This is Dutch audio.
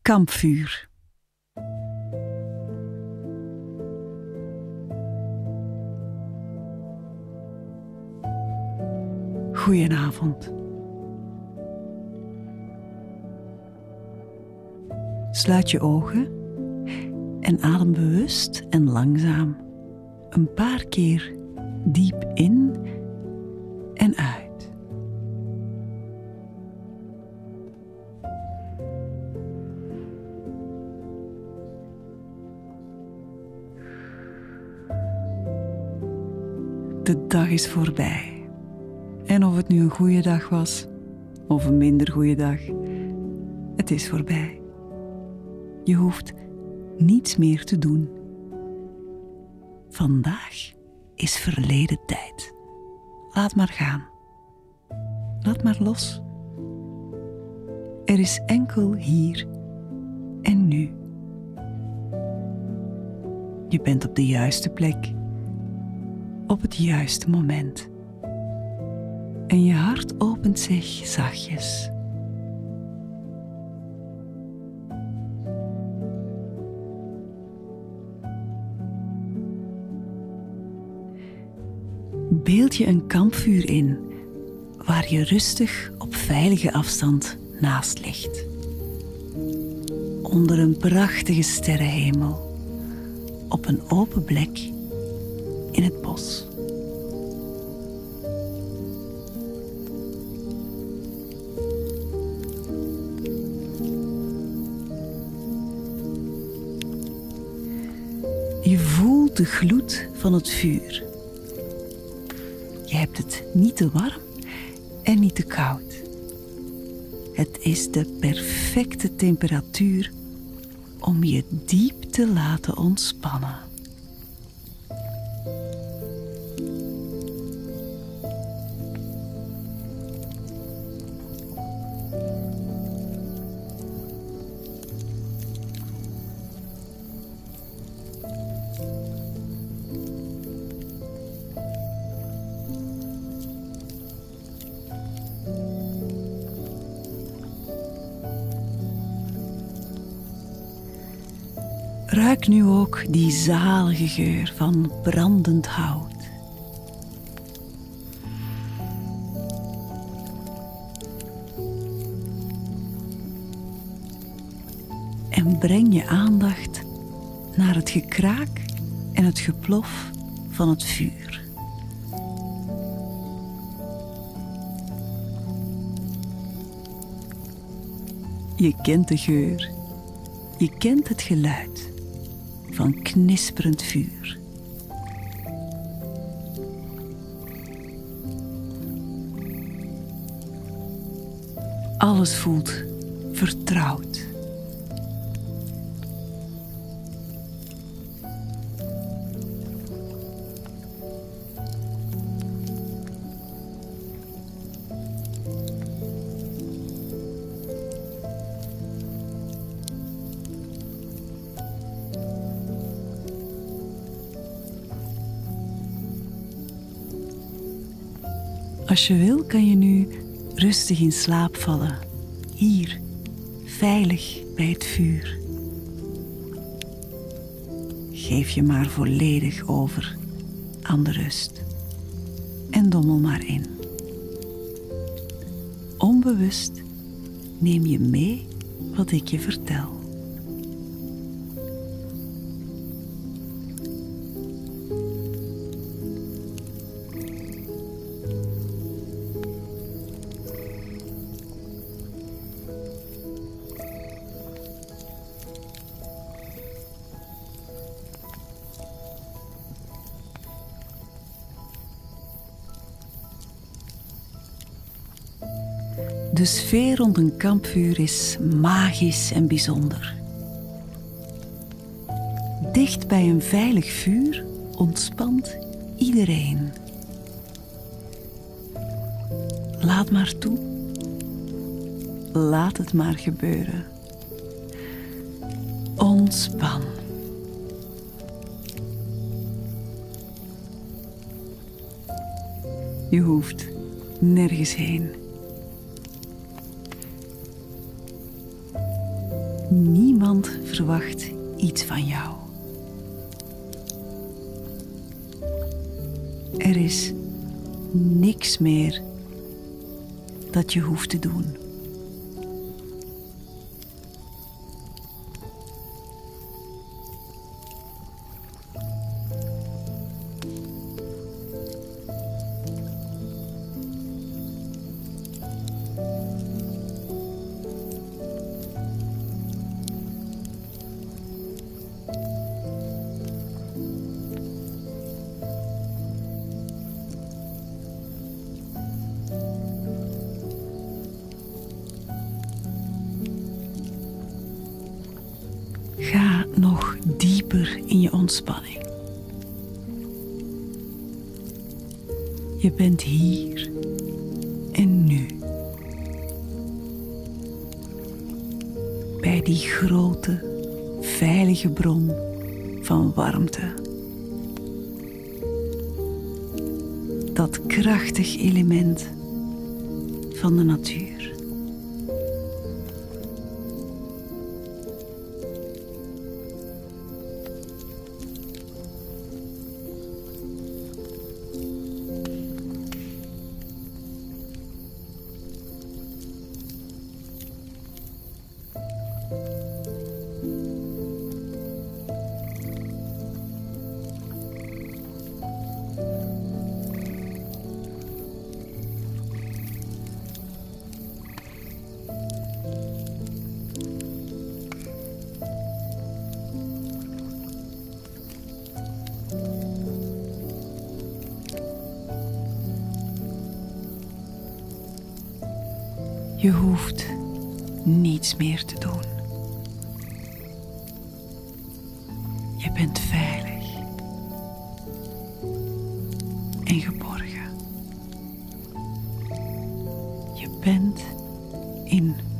Kampvuur. Goedenavond. Sluit je ogen en adem bewust en langzaam een paar keer diep in en uit. De dag is voorbij. En of het nu een goede dag was of een minder goede dag, het is voorbij. Je hoeft niets meer te doen. Vandaag is verleden tijd. Laat maar gaan. Laat maar los. Er is enkel hier en nu. Je bent op de juiste plek, op het juiste moment. En je hart opent zich zachtjes. Beeld je een kampvuur in, waar je rustig op veilige afstand naast ligt. Onder een prachtige sterrenhemel, op een open plek in het bos. Je voelt de gloed van het vuur. Je hebt het niet te warm en niet te koud. Het is de perfecte temperatuur om je diep te laten ontspannen. Ruik nu ook die zalige geur van brandend hout. En breng je aandacht naar het gekraak en het geplof van het vuur. Je kent de geur, je kent het geluid van knisperend vuur. Alles voelt vertrouwd. Als je wil, kan je nu rustig in slaap vallen. Hier, veilig bij het vuur. Geef je maar volledig over aan de rust. En dommel maar in. Onbewust neem je mee wat ik je vertel. De sfeer rond een kampvuur is magisch en bijzonder. Dicht bij een veilig vuur ontspant iedereen. Laat maar toe. Laat het maar gebeuren. Ontspan. Je hoeft nergens heen. Niemand verwacht iets van jou. Er is niks meer dat je hoeft te doen. Ga nog dieper in je ontspanning. Je bent hier en nu. Bij die grote, veilige bron van warmte. Dat krachtig element van de natuur. Je hoeft niets meer te doen. Je bent veilig en geborgen. Je bent in